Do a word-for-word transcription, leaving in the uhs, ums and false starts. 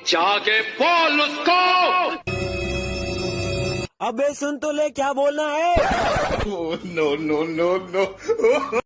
जाके बोल उसको। अबे सुन तो ले, क्या बोलना है। No no no no